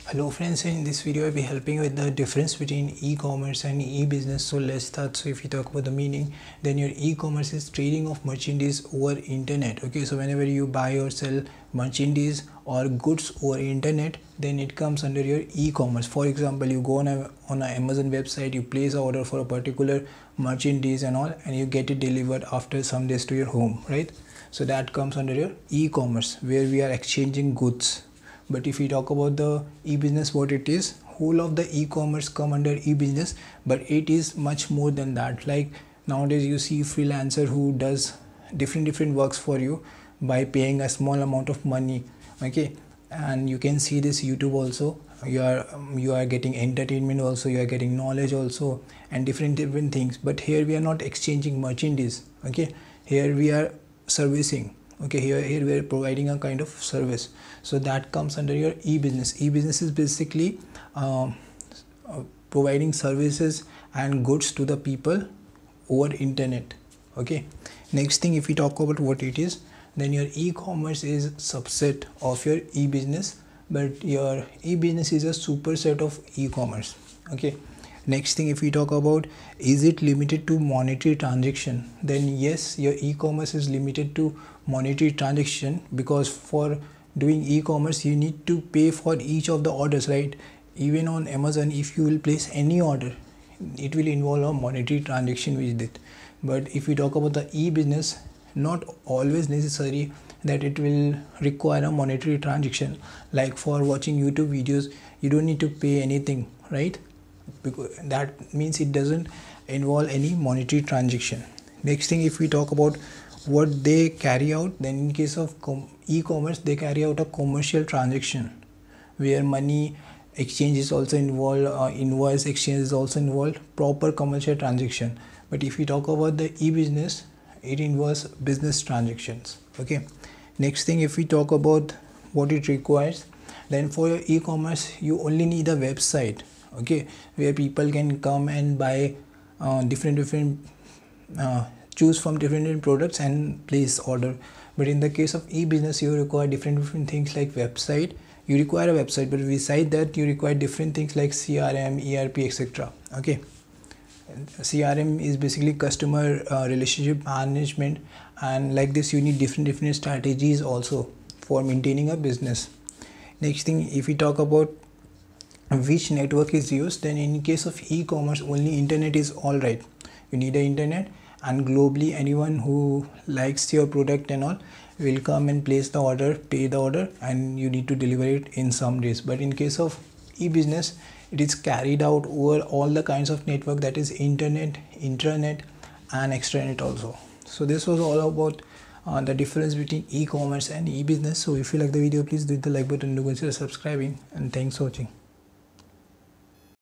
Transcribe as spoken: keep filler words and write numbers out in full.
Hello friends, in this video I'll be helping you with the difference between e-commerce and e-business. So let's start. So if you talk about the meaning, then your e-commerce is trading of merchandise over internet. Okay, so whenever you buy or sell merchandise or goods over internet, then it comes under your e-commerce. For example, you go on a on an Amazon website, you place an order for a particular merchandise and all, and you get it delivered after some days to your home, right? So that comes under your e-commerce, where we are exchanging goods. But if we talk about the e-business, what it is, whole of the e-commerce come under e-business, but it is much more than that. Like nowadays you see freelancer who does different different works for you by paying a small amount of money. Okay, and you can see this YouTube also. You are um, you are getting entertainment also, you are getting knowledge also, and different different things. But here we are not exchanging merchandise. Okay, here we are servicing. Okay, here here we are providing a kind of service, so that comes under your e-business. E-business is basically um, uh, providing services and goods to the people over internet. Okay, next thing, if we talk about what it is, then your e-commerce is subset of your e-business, but your e-business is a superset of e-commerce. Okay, next thing, if we talk about, is it limited to monetary transaction, then yes, your e-commerce is limited to monetary transaction, because for doing e-commerce you need to pay for each of the orders, right? Even on Amazon, if you will place any order, it will involve a monetary transaction with it. But if we talk about the e-business, not always necessary that it will require a monetary transaction. Like for watching YouTube videos, you don't need to pay anything, right? Because that means it doesn't involve any monetary transaction. Next thing, if we talk about what they carry out, then in case of e-commerce, they carry out a commercial transaction where money exchange is also involved, uh, invoice exchange is also involved, proper commercial transaction. But if we talk about the e-business, it involves business transactions. Okay, next thing, if we talk about what it requires, then for your e-commerce you only need a website, okay, where people can come and buy uh, different different uh, choose from different, different products and place order. But in the case of e-business, you require different different things like website. You require a website, but beside that you require different things like C R M, E R P, et cetera. Okay, C R M is basically customer uh, relationship management, and like this you need different different strategies also for maintaining a business. Next thing, if we talk about which network is used, then in case of e-commerce, only internet is all right. You need the internet, and globally anyone who likes your product and all will come and place the order, pay the order, and you need to deliver it in some days. But in case of e-business, it is carried out over all the kinds of network, that is internet, intranet, and extranet also. So this was all about uh, the difference between e-commerce and e-business. So if you like the video, please do hit the like button, do consider subscribing, and thanks for watching.